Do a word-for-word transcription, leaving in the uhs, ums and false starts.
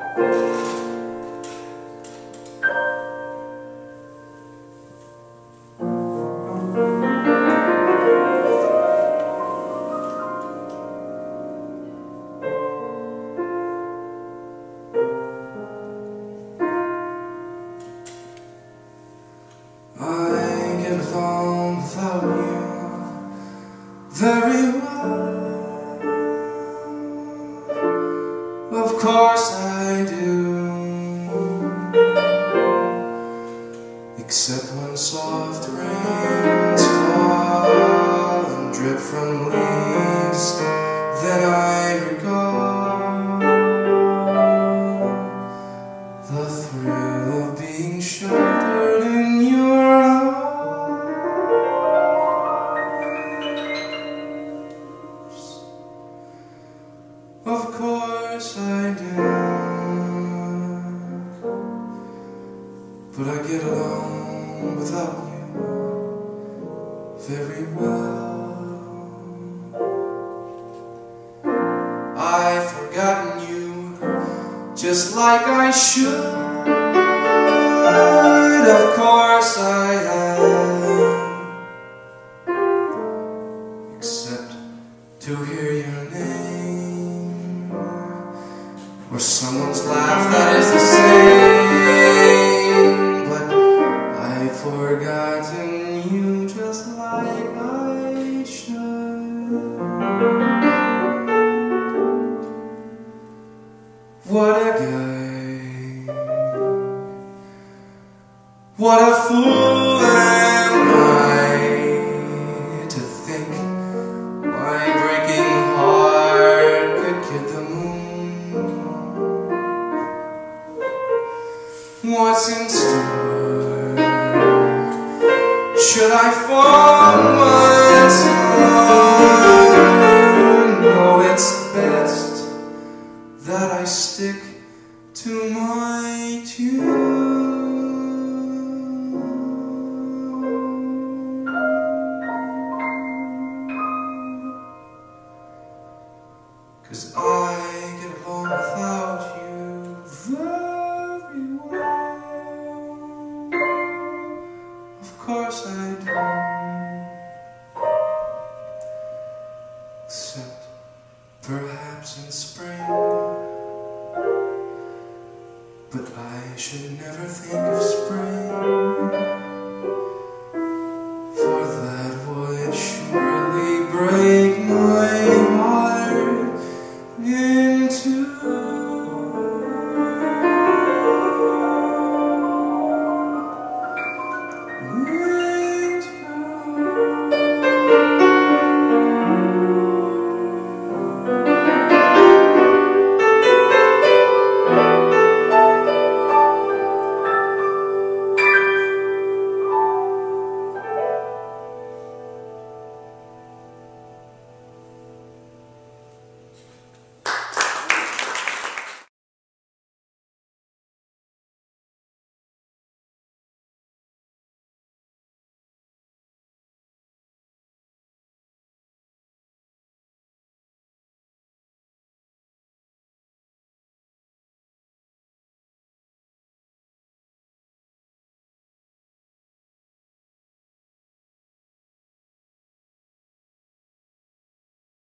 Very well, of course I do, except when soft rains fall and drip from leaves, then I recall the thrill of being sheltered in your Of course I do, but I get along without you very well. I've forgotten you just like I should, of course I have, except to hear your name, or someone's laugh that is the same. But I've forgotten you just like I should. What a guy, what a fool am I to think my breaking heart could kid the moon. What's in store? Should I fall once more? No, it's best that I stick to my tune. 'Cause I get along without you very well. Of course I do, except perhaps in spring. But I should never think of spring, for that would surely break my heart in two.